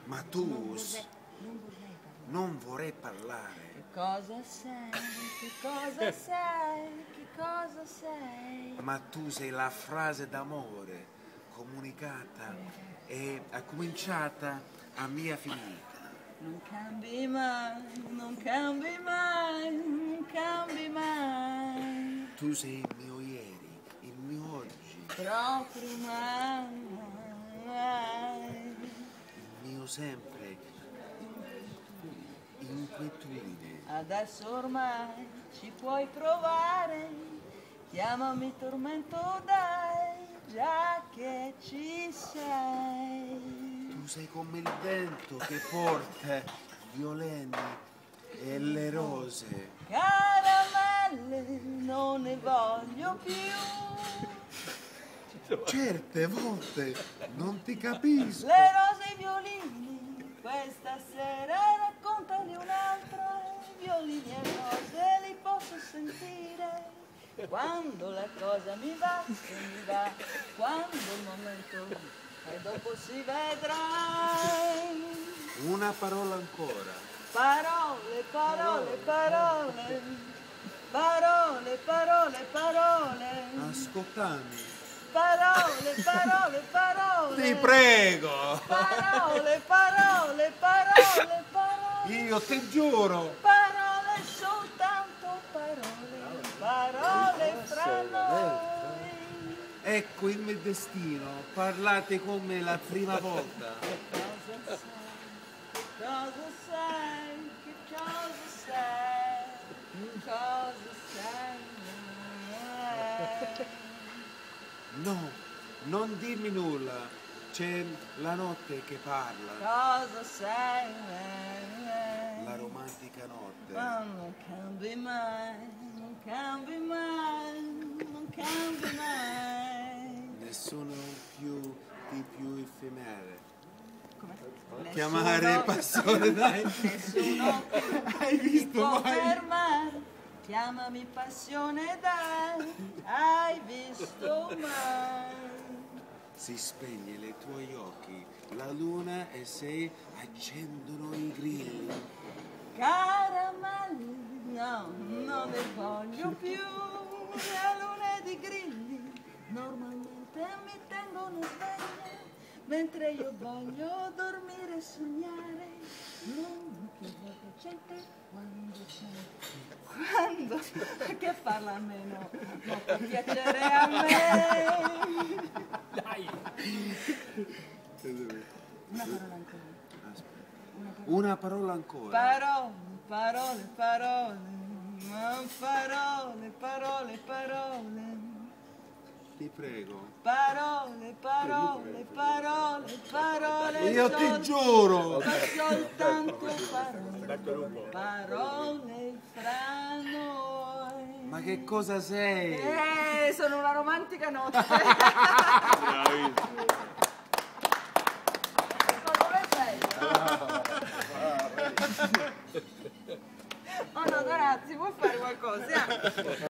Ma tu non vorrei parlare. Che cosa sei? Che cosa sei? Che cosa sei? Ma tu sei la frase d'amore comunicata e cominciata a mia finita. Non cambi mai, non cambi mai, non cambi mai. Tu sei il mio ieri, il mio oggi, Proprio mai. il mio sempre, inquietudine. Adesso ormai ci puoi provare, chiamami tormento dai, già che ci sei. Tu sei come il vento che porta violini e le rose. Caramelle non ne voglio più. Certe volte non ti capisco. Le rose e i violini, questa sera raccontali un'altra. Violini e rose li posso sentire. Quando la cosa mi va, se mi va, quando il momento e dopo si vedrà. Una parola ancora. Parole, parole, parole, parole, parole, parole, Ascoltami. parole, parole, parole. Ti prego. Parole, parole, parole, parole. Io ti giuro. Parole, soltanto parole, parole fra noi. Ecco il mio destino. Parlate con me la prima volta. Cosa sei? Che cosa sei? Cosa sei? No, non dirmi nulla. C'è la notte che parla. Cosa sei? La romantica notte. Ma non cambi mai, non cambi mai, non cambi mai. Nessuno di più effimere. Come? Chiamare passione, dai. Nessuno Hai ti visto può mai? fermare. Chiamami passione, dai. Hai visto mai? Si spegne nei tuoi occhi la luna e si accendono i grilli. Caramelli, no, non ne voglio più. La luna ed i grilli normalmente mi tengono sveglia, mentre io voglio dormire e sognare. Non più gente quando che parla a me, no, non può piacere a me. Dai! Una parola ancora. Una parola ancora. Parole, parole, parole, ma parole, parole, parole. Ti prego. Parole, parole, parole, parole. Io ti giuro. Soltanto parole, parole fra noi. Ma che cosa sei? Sono una romantica notte. Dove sei? Oh no, Dorazzi, vuoi fare qualcosa?